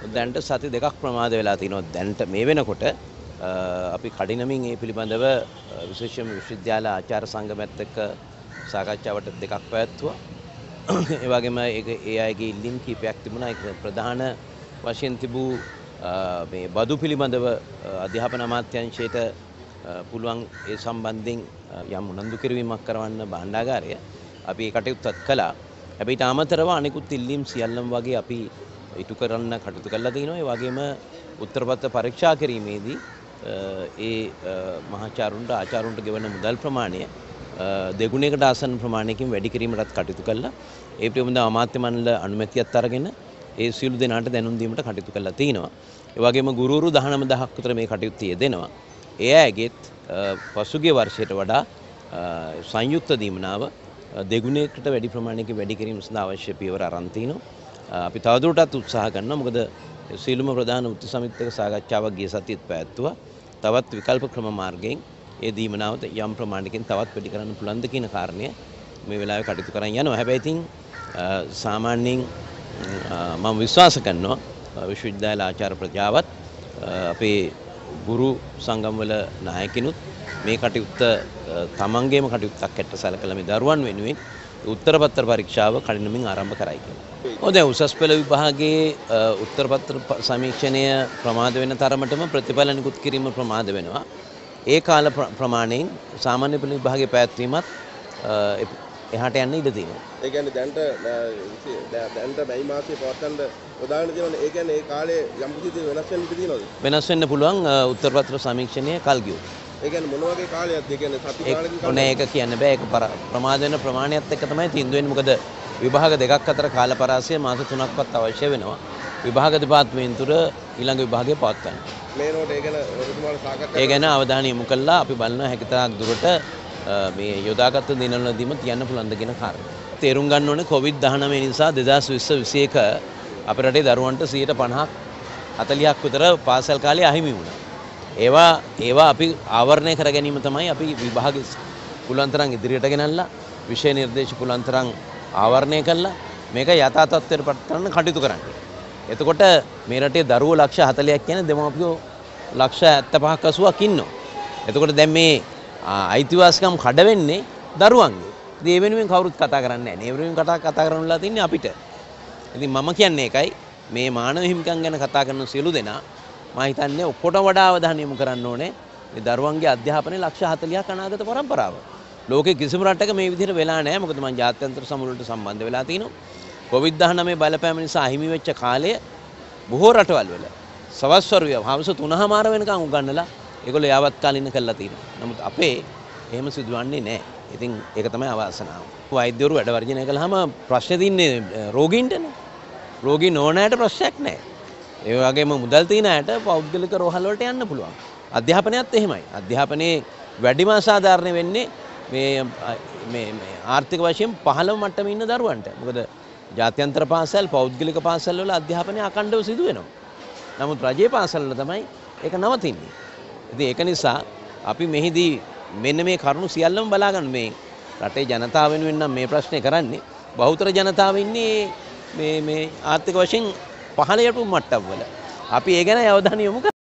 දැන්ට සති දෙකක් ප්‍රමාද වෙලා තිනවා. දැන්ට මේ වෙනකොට අපි කඩිනමින් මේ පිළිබඳව විශේෂයෙන්ම විශ්වවිද්‍යාල ආචාර්ය සංගමයත් එක්ක සාකච්ඡාවට දෙකක් පැවැත්වුවා. ඒ වගේම ඒ අයගේ ඉල්ලීම් කීපයක් තිබුණා. ඒක ප්‍රධාන වශයෙන් තිබූ මේ බදු පිළිබඳව අධ්‍යාපන අමාත්‍යාංශයට පුළුවන් ඒ සම්බන්ධයෙන් යම් උනන්දු කිරීමක් කරවන්න භාණ්ඩාගාරය අපි ඒ කටයුත්තත් කළා. හැබැයි ඊට අමතරව අනෙකුත් ඉල්ලීම් සියල්ලම වගේ අපි ඉටු කරන්න කටයුතු කළා තියෙනවා. ඒ වගේම උත්තරපත්‍ර පරීක්ෂා කිරීමේදී ඒ මහාචාර්යුන්ට ආචාර්යුන්ට ගෙවන මුදල් ප්‍රමාණය දෙගුණයකට ආසන්න ප්‍රමාණයකින් වැඩි කිරීමටත් කටයුතු කළා. ඒ පිළිබඳව අමාත්‍ය මණ්ඩල අනුමැතියත් අරගෙන ඒ සියලු දෙනාට දැනුම් දීමට කටයුතු කළා තියෙනවා. ඒ වගේම ගුරුවරු 19000ක් විතර මේ කටයුතු යෙදෙනවා. ඒ අයගෙත් පසුගිය වර්ෂයට වඩා සංයුක්ත දීමනාව දෙගුණයකට වැඩි ප්‍රමාණයකින් වැඩි කිරීම සඳහා අවශ්‍ය පියවර අරන් තිනවා. අපි තවදුරටත් උත්සාහ කරනවා. මොකද සීලම ප්‍රධාන වෘත්ති සමිතියක සාකච්ඡාවක් ගිය සතියේත් පැවැත්වුවා. තවත් විකල්ප ක්‍රම මාර්ගයෙන් ඒ දීමනාව යම් ප්‍රමාණයකින් තවත් වැඩි කරන්න පුළුවන්ද කියන කාරණය මේ වෙලාවේ කටයුතු කරන් යනවා. හැබැයි ඉතින් සාමාන්‍යයෙන් මම විශ්වාස කරනවා විශ්වවිද්‍යාල ආචාර්ය ප්‍රජාවත් අපේ ගුරු සංගම්වල නායකිනුත් මේ කටයුත්ත තමන්ගේම කටයුත්තක් ඇට සැලකලා මේ දරුවන් වෙනුවෙන් උත්තරපත්‍ර පරීක්ෂාව කඩිනමින් ආරම්භ කරයි කියලා. දැන් උසස් පෙළ විභාගයේ උත්තරපත්‍ර සමීක්ෂණය ප්‍රමාද වෙන තරමටම ප්‍රතිඵල නිකුත් කිරීම ප්‍රමාද වෙනවා. ඒ කාල ප්‍රමාණයෙන් සාමාන්‍ය පෙළ විභාගයේ පැවැත්වීමත් එහාට යන්න ඉඩ තියෙනවා. ඒ කියන්නේ දැන්ට මැයි මාසයේ පවත්වන්න උදාහරණ දෙනවා. ඒ කියන්නේ ඒ කාලේ යම් කිසි වෙනස් වෙන්න ඉඩ තියෙනවද? වෙනස් වෙන්න පුළුවන් උත්තරපත්‍ර සමීක්ෂණය කල් ගියොත්. ඒ කියන්නේ මොන වගේ කාලයක්ද? ඒ කියන්නේ සති කාලෙකින් ඕනේ ඒක කියන්න බෑ. ඒක ප්‍රමාද වෙන ප්‍රමාණයත් එක්ක තමයි තීන්දුව වෙන්නේ. මොකද විභාග දෙකක් අතර කාල පරාසය මාස 3ක්වත් අවශ්‍ය වෙනවා. විභාග දෙපාර්තමේන්තුව ඊළඟ විභාගය පවත්වන්න. මේ නෝට ඒ ගැන ඔබතුමාලා සාකච්ඡා ඒ ගැන අවධානය යොමු කළා. අපි බලනවා හැකියතාක් දුරට මේ යොදාගත් දිනවලදීම තියන්න පුළුවන්ද කියන කාරණය. තේරුම් ගන්න ඕනේ COVID-19 නිසා 2020-21 අපේ රටේ දරුවන්ට 50%ක් 40ක් විතර පාසල් කාලේ අහිමි වුණා. ඒවා අපි ආවරණය කර ගැනීම තමයි අපි විභාග පුළුවන් තරම් ඉදිරියට ගෙනල්ලා විෂය නිර්දේශ පුළුවන් තරම් ආවරණය කළා මේක යථා තත්ත්වයට පත් කරන්න කටයුතු කරන්නේ. එතකොට මේ රටේ දරුවෝ ලක්ෂ 40ක් කියන්නේ දෙමාපියෝ ලක්ෂ 75ක් 80ක් ඉන්නවා. එතකොට දැන් මේ අයිතිවාසිකම් කඩ වෙන්නේ දරුවන්ගේ. ඉතින් ඒ වෙනුවෙන් කවුරුත් කතා කරන්නේ නැහැ. ඒ වෙනුවෙන් කතා කරන්නලා තින්නේ අපිට. ඉතින් මම කියන්නේ ඒකයි මේ මානව හිමිකම් ගැන කතා කරන සියලු දෙනා මම හිතන්නේ ඔක්කොට වඩා අවධානය යොමු කරන්න ඕනේ මේ දරුවන්ගේ අධ්‍යාපනයේ ලක්ෂ 40ක් අනාගත පරම්පරාව. ලෝකේ කිසිම රටක මේ විදිහට වෙලා නැහැ. මොකද මම ජාත්‍යන්තර සමුළුවලට සම්බන්ධ වෙලා තිනවා. COVID-19 බලපෑම නිසා අහිමි වෙච්ච කාලය බොහෝ රටවල් වල සවස් වරුවේ හවස 3:00 වෙනකන් උගන්නලා ඒගොල්ලෝ යාවත් කාලින කරලා තියෙනවා. නමුත් අපේ එහෙම සිදුවන්නේ නැහැ. ඉතින් ඒක තමයි අවාසනාව. වෛද්‍යවරු වැඩ වර්ජනය කළාම ප්‍රශ්නේ තින්නේ රෝගීන්ටනේ. රෝගී නොවන අයට ප්‍රශ්නයක් නැහැ. ඒ වගේම මුදල් තියෙන අයට පෞද්ගලික රෝහල් වලට යන්න පුළුවන්. අධ්‍යාපනයත් එහෙමයි. අධ්‍යාපනයේ වැඩිම අසාධාරණ වෙන්නේ මේ ආර්ථික වශයෙන් පහළම මට්ටමේ ඉන්න දරුවන්ට. මොකද ජාත්‍යන්තර පාසල් පෞද්ගලික පාසල් වල අධ්‍යාපනය අඛණ්ඩව සිදු වෙනවා. නමුත් රජයේ පාසල් වල තමයි ඒක නවතින්නේ. ඉතින් ඒක නිසා අපි මෙහිදී මෙන්න මේ කරුණු සියල්ලම බලාගන්න මේ රටේ ජනතාව වෙනුවෙන් නම් මේ ප්‍රශ්නේ කරන්නේ බහුතර ජනතාව ඉන්නේ මේ ආර්ථික වශයෙන් පහළ යටු මට්ටම් වල. අපි ඒ ගැන අවධානය යොමු